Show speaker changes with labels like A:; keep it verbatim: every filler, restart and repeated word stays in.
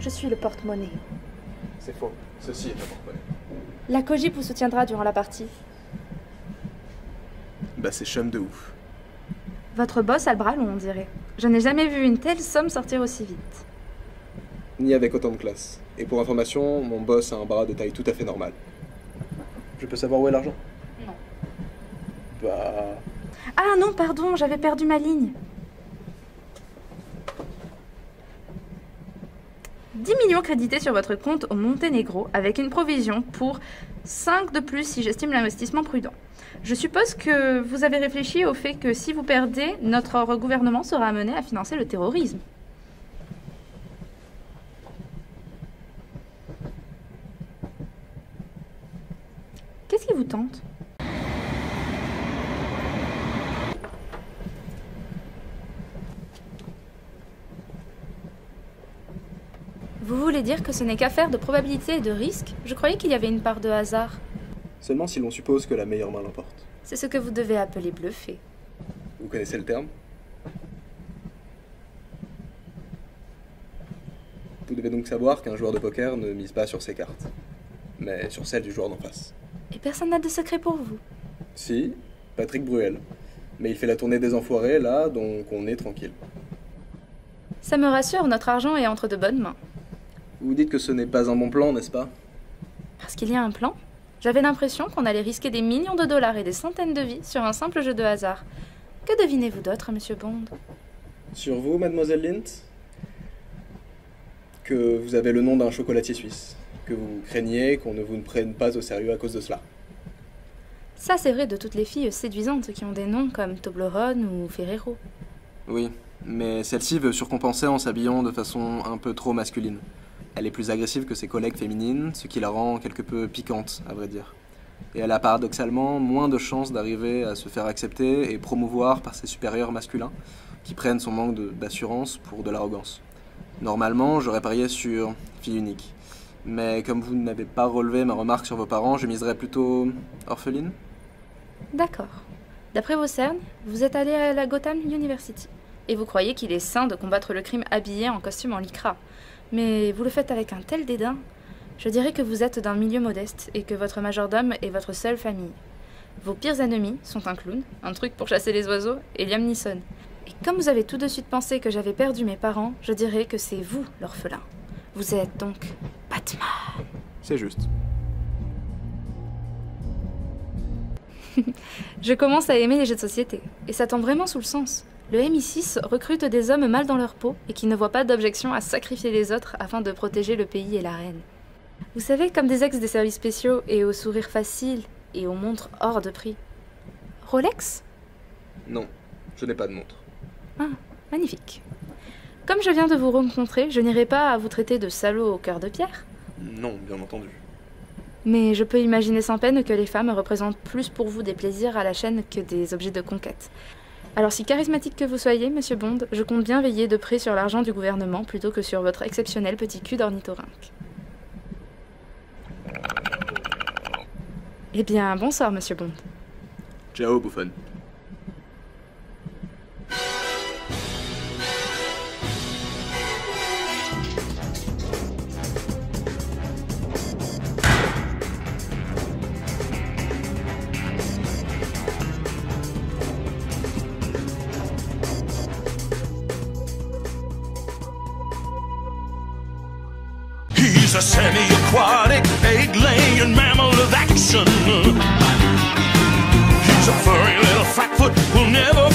A: Je suis le porte-monnaie.
B: C'est faux. Ceci est un porte-monnaie.
A: La Cogip vous soutiendra durant la partie.
B: Bah c'est chum de ouf.
A: Votre boss a le bras long, on dirait. Je n'ai jamais vu une telle somme sortir aussi vite.
B: Ni avec autant de classe. Et pour information, mon boss a un bras de taille tout à fait normale. Je peux savoir où est l'argent?
A: Non.
B: Bah...
A: Ah non, pardon, j'avais perdu ma ligne. dix millions crédités sur votre compte au Monténégro avec une provision pour cinq de plus si j'estime l'investissement prudent. Je suppose que vous avez réfléchi au fait que si vous perdez, notre gouvernement sera amené à financer le terrorisme. Qu'est-ce qui vous tente ? Vous voulez dire que ce n'est qu'affaire de probabilité et de risque? Je croyais qu'il y avait une part de hasard.
B: Seulement si l'on suppose que la meilleure main l'emporte.
A: C'est ce que vous devez appeler bluffer.
B: Vous connaissez le terme? Vous devez donc savoir qu'un joueur de poker ne mise pas sur ses cartes, mais sur celles du joueur d'en face.
A: Et personne n'a de secret pour vous?
B: Si, Patrick Bruel. Mais il fait la tournée des enfoirés, là, donc on est tranquille.
A: Ça me rassure, notre argent est entre de bonnes mains.
B: Vous dites que ce n'est pas un bon plan, n'est-ce pas?
A: Parce qu'il y a un plan. J'avais l'impression qu'on allait risquer des millions de dollars et des centaines de vies sur un simple jeu de hasard. Que devinez-vous d'autre, monsieur Bond?
B: Sur vous, mademoiselle Lint? Que vous avez le nom d'un chocolatier suisse. Que vous craignez qu'on ne vous ne prenne pas au sérieux à cause de cela.
A: Ça, c'est vrai de toutes les filles séduisantes qui ont des noms comme Toblerone ou Ferrero.
B: Oui, mais celle-ci veut surcompenser en s'habillant de façon un peu trop masculine. Elle est plus agressive que ses collègues féminines, ce qui la rend quelque peu piquante, à vrai dire. Et elle a paradoxalement moins de chances d'arriver à se faire accepter et promouvoir par ses supérieurs masculins, qui prennent son manque de- d'assurance pour de l'arrogance. Normalement, j'aurais parié sur fille unique. Mais comme vous n'avez pas relevé ma remarque sur vos parents, je miserais plutôt orpheline.
A: D'accord. D'après vos cernes, vous êtes allé à la Gotham University. Et vous croyez qu'il est sain de combattre le crime habillé en costume en lycra. Mais vous le faites avec un tel dédain. Je dirais que vous êtes d'un milieu modeste et que votre majordome est votre seule famille. Vos pires ennemis sont un clown, un truc pour chasser les oiseaux, et Liam Neeson. Et comme vous avez tout de suite pensé que j'avais perdu mes parents, je dirais que c'est vous l'orphelin. Vous êtes donc Batman.
B: C'est juste.
A: Je commence à aimer les jeux de société, et ça tombe vraiment sous le sens. Le M I six recrute des hommes mal dans leur peau et qui ne voient pas d'objection à sacrifier les autres afin de protéger le pays et la reine. Vous savez, comme des ex des services spéciaux et au sourire facile et aux montres hors de prix. Rolex?
B: Non, je n'ai pas de montre.
A: Ah, magnifique. Comme je viens de vous rencontrer, je n'irai pas à vous traiter de salaud au cœur de pierre.
B: Non, bien entendu.
A: Mais je peux imaginer sans peine que les femmes représentent plus pour vous des plaisirs à la chaîne que des objets de conquête. Alors si charismatique que vous soyez, monsieur Bond, je compte bien veiller de près sur l'argent du gouvernement plutôt que sur votre exceptionnel petit cul d'ornithorynque. Eh bien, bonsoir, monsieur Bond.
B: Ciao, bouffonne.
C: He's a semi-aquatic, egg-laying mammal of action. He's a furry little flatfoot who'll never